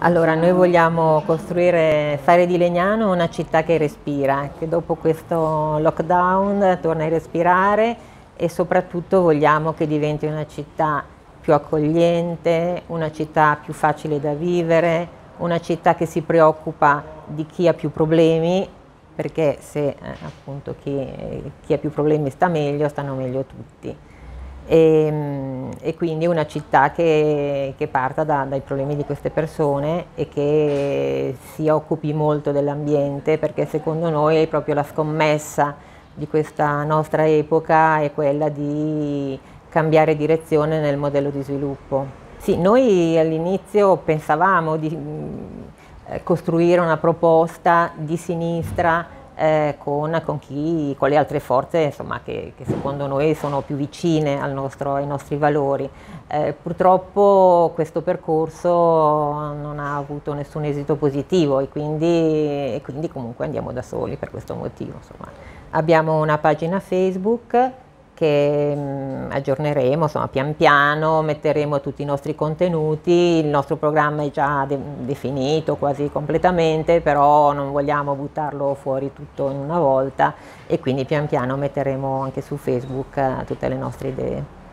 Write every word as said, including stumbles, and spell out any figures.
Allora, noi vogliamo costruire, fare di Legnano una città che respira, che dopo questo lockdown torna a respirare e soprattutto vogliamo che diventi una città più accogliente, una città più facile da vivere, una città che si preoccupa di chi ha più problemi, perché se eh, appunto chi, chi ha più problemi sta meglio, stanno meglio tutti. E, e quindi una città che, che parta da, dai problemi di queste persone e che si occupi molto dell'ambiente, perché secondo noi è proprio la scommessa di questa nostra epoca è quella di cambiare direzione nel modello di sviluppo. Sì, noi all'inizio pensavamo di eh, costruire una proposta di sinistra Eh, con, con, chi, con le altre forze insomma, che, che secondo noi sono più vicine al nostro, ai nostri valori. Eh, purtroppo questo percorso non ha avuto nessun esito positivo e quindi, e quindi comunque andiamo da soli per questo motivo. Insomma. Abbiamo una pagina Facebook che mh, aggiorneremo insomma, pian piano, metteremo tutti i nostri contenuti, il nostro programma è già de definito quasi completamente, però non vogliamo buttarlo fuori tutto in una volta e quindi pian piano metteremo anche su Facebook uh, tutte le nostre idee.